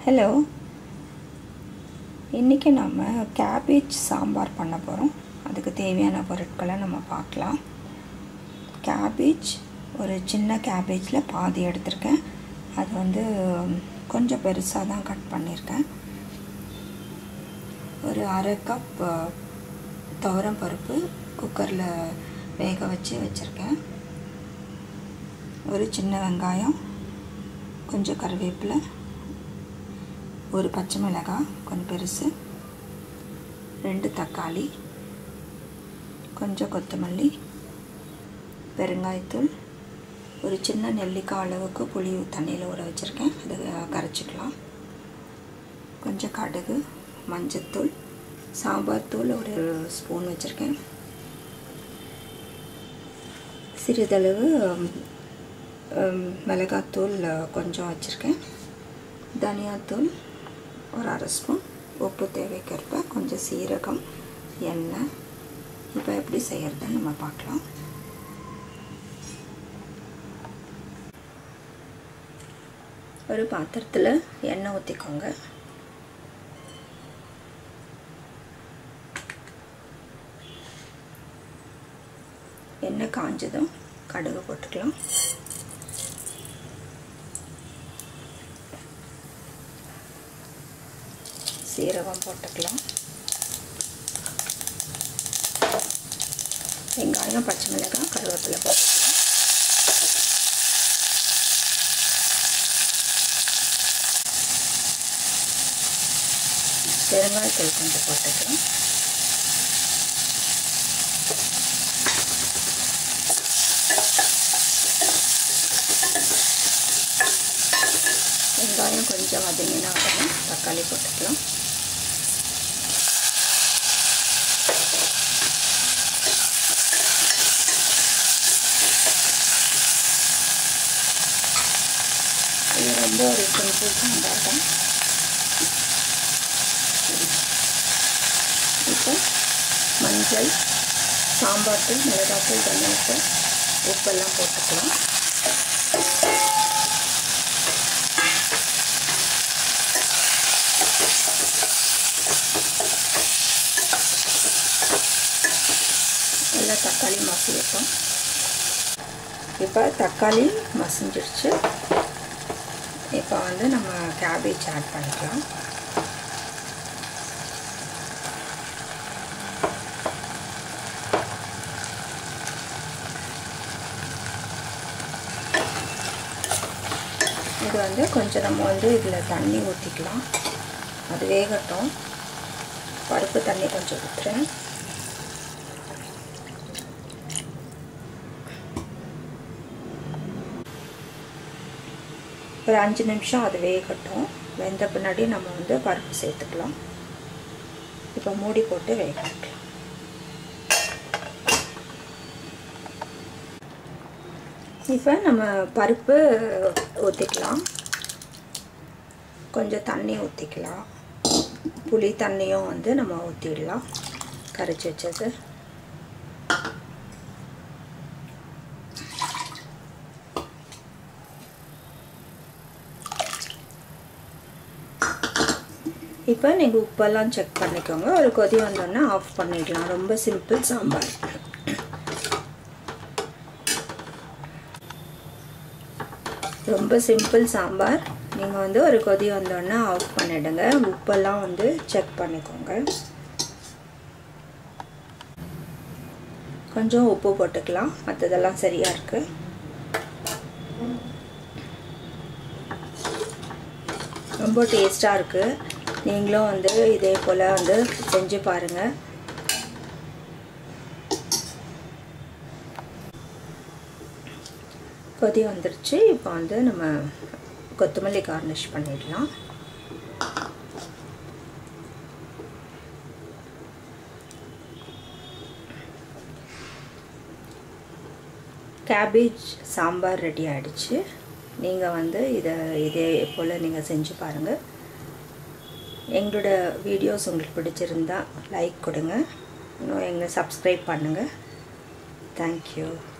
Hello, இன்றைக்கி நம்ம cabbage sambar பண்ண போகிறோம். அதுக்கு தேவையான பொருட்களை நம்ம பார்க்கலாம். கேபேஜ் ஒரு சின்ன கேபேஜில் பாதி எடுத்திருக்கேன். அது கொஞ்சம் பெருசாக தான் கட் பண்ணியிருக்கேன். ஒரு அரை கப் துவரம் பருப்பு குக்கரில் வேக வச்சுருக்கேன். ஒரு சின்ன வெங்காயம், கொஞ்சம் கருவேப்பிலை, ஒரு பச்சை மிளகாய் கொஞ்சம் பெருசு, 2 தக்காளி, கொஞ்சம் கொத்தமல்லி, பெருங்காயத்தூள், ஒரு சின்ன நெல்லிக்காய் அளவுக்கு புளி தண்ணியில் ஊற வச்சுருக்கேன். அது கரைச்சிக்கலாம். கொஞ்சம் கடுகு, மஞ்சத்தூள், சாம்பார் தூள் ஒரு ஸ்பூன் வச்சுருக்கேன். சிறிதளவு மிளகாத்தூள் கொஞ்சம் வச்சுருக்கேன். தனியாத்தூள் ஒரு அரை ஸ்பூன், உப்பு தேவைக்கேற்ப, கொஞ்சம் சீரகம், எண்ணெய். இப்போ எப்படி செய்கிறதுன்னு நம்ம பார்க்கலாம். ஒரு பாத்திரத்தில் எண்ணெய் ஊற்றிக்கோங்க. எண்ணெய் காஞ்சதும் கடுகு போட்டுக்கலாம். சீரகம் போட்டுக்கலாம். வெங்காயம், பச்சை மிளகாய், கருவேப்பிலை போட்டுக்கலாம். பெருங்காயத்தூள் கொஞ்சம் போட்டுக்கலாம். வெங்காயம் கொஞ்சம் வதங்கினா உடனே தக்காளி போட்டுக்கலாம். இது ரொம்ப ஒரு சிம்பிள் சாம்பார் தான். இப்போ மஞ்சள், சாம்பார் தூள், மிளகாத்தூள், தனியாத்தூள், உப்பெல்லாம் போட்டுக்கலாம். நல்லா தக்காளி மசியட்டும். இப்போ தக்காளி மசிஞ்சிடுச்சு. இப்போ நம்ம கேபேஜ் ஆட் பண்ணிக்கலாம். இது கொஞ்சம் நம்ம இதில் தண்ணி ஊற்றிக்கலாம். அது வேகட்டும். பருப்பு தண்ணி கொஞ்சம் ஊற்றுறேன். ஒரு 5 நிமிஷம் அது வேகட்டும். வெந்த பின்னாடி நம்ம பருப்பு சேர்த்துக்கலாம். இப்போ மூடி போட்டு வேக வைக்கலாம். இப்போ நம்ம பருப்பு ஊற்றிக்கலாம். கொஞ்சம் தண்ணி ஊற்றிக்கலாம். புளி தண்ணியும் நம்ம ஊற்றிடலாம். கரைச்சி வச்சது. இப்போ நீங்கள் உப்பெல்லாம் செக் பண்ணிக்கோங்க. ஒரு கொதி வந்தோடனே ஆஃப் பண்ணிடலாம். ரொம்ப சிம்பிள் சாம்பார். ரொம்ப சிம்பிள் சாம்பார். நீங்கள் ஒரு கொதி வந்தோடனே ஆஃப் பண்ணிவிடுங்க. உப்பெல்லாம் செக் பண்ணிக்கோங்க. கொஞ்சம் உப்பு போட்டுக்கலாம். மற்றதெல்லாம் சரியாக இருக்குது. ரொம்ப டேஸ்ட்டாக இருக்குது. நீங்களும் இதே போல் செஞ்சு பாருங்கள். கொதி வந்துருச்சு. இப்போ நம்ம கொத்தமல்லி கார்னிஷ் பண்ணிடலாம். கேபேஜ் சாம்பார் ரெடி ஆகிடுச்சு. நீங்கள் இதே போல் நீங்கள் செஞ்சு பாருங்கள். எங்களோட வீடியோஸ் உங்களுக்கு பிடிச்சிருந்தா லைக் கொடுங்க. இன்னும் எங்களை சப்ஸ்கிரைப் பண்ணுங்கள். தேங்க்யூ.